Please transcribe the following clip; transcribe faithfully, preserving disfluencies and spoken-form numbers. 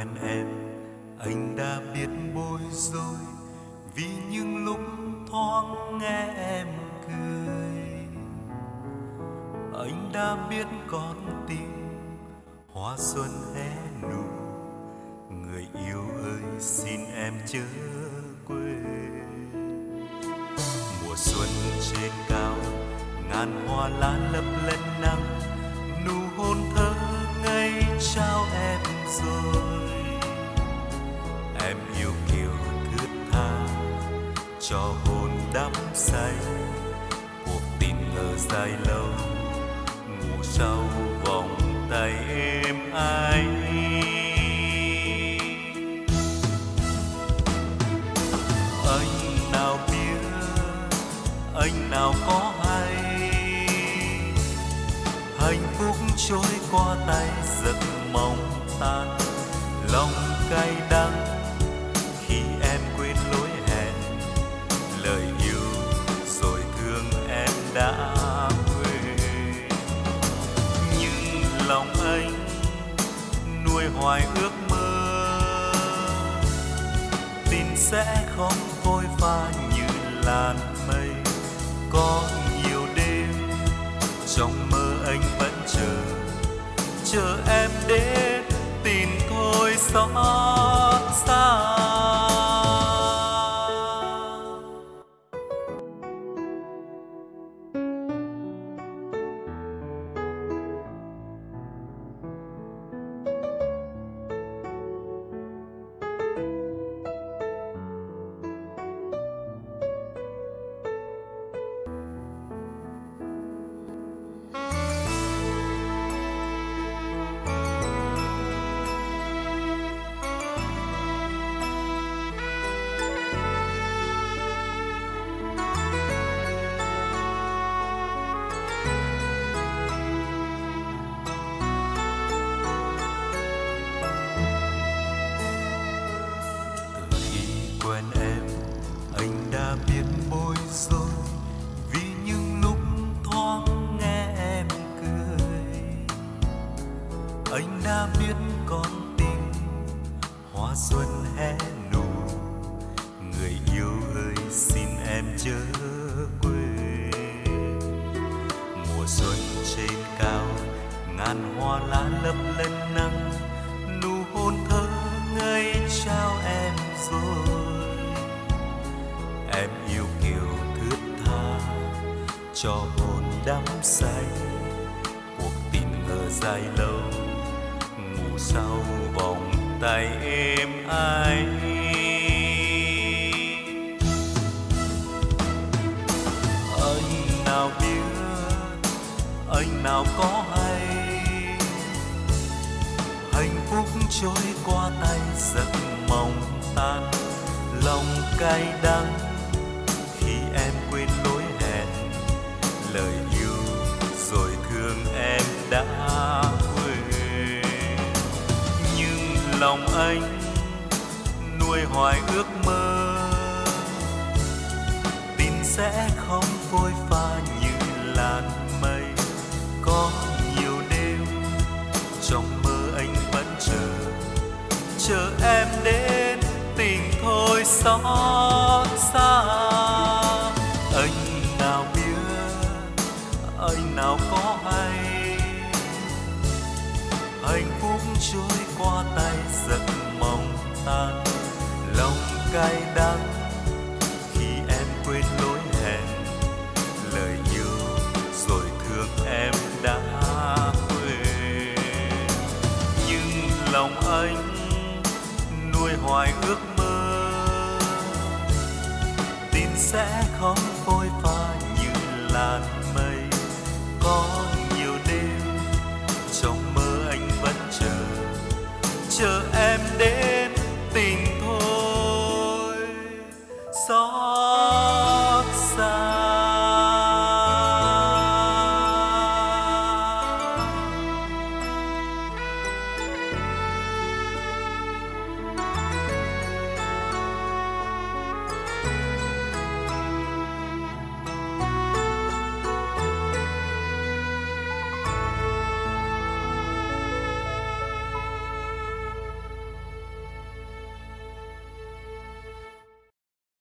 quen em, anh đã biết bối rối vì những lúc thoáng nghe em cười. Anh đã biết con tim hoa xuân hé nụ, người yêu ơi xin em chớ quên. Mùa xuân trên cao, ngàn hoa lá lấp lánh nắng, nụ hôn thơ ngây trao em rồi. Em yêu kiều thướt tha, cho hồn đắm say, cuộc tình ngờ dài lâu, ngủ sau vòng tay êm ái. Anh nào biết, anh nào có hay, hạnh phúc trôi qua tay giấc mong tan, lòng cay đắng khi em quên lối hẹn, lời yêu rồi thương em đã quên. Nhưng lòng anh nuôi hoài ước mơ, tin sẽ không phôi pha như làn mây. Có nhiều đêm trong mơ anh vẫn chờ, chờ em đến tìm thôi xót xa. Quen em, anh đã biết bối rối vì những lúc thoáng nghe em cười. Anh đã biết con tim hoa xuân hé nụ, người yêu ơi xin em chớ quên. Mùa xuân trên cao, ngàn hoa lá lấp lánh nắng, nụ hôn thơ ngây trao em rồi. Em yêu kiều thướt tha, cho hồn đắm say, cuộc tình ngờ dài lâu, ngủ sau vòng tay êm ái. Anh nào biết, anh nào có hay, hạnh phúc trôi qua tay giấc mong tan, lòng cay đắng khi em quên lối hẹn, lời yêu rồi thương em đã quên. Nhưng lòng anh nuôi hoài ước mơ, tin sẽ không phôi pha như làn mây. Có nhiều đêm trong mơ anh vẫn chờ, chờ em đến tìm thôi xót xa. Anh nào biết, anh nào có hay, hạnh phúc trôi qua tay giấc mong tan, lòng cay đắng khi em quên lối hẹn, lời yêu rồi thương em đã quên. Nhưng lòng anh nuôi hoài ước mơ, tin sẽ không phôi pha như làn mây.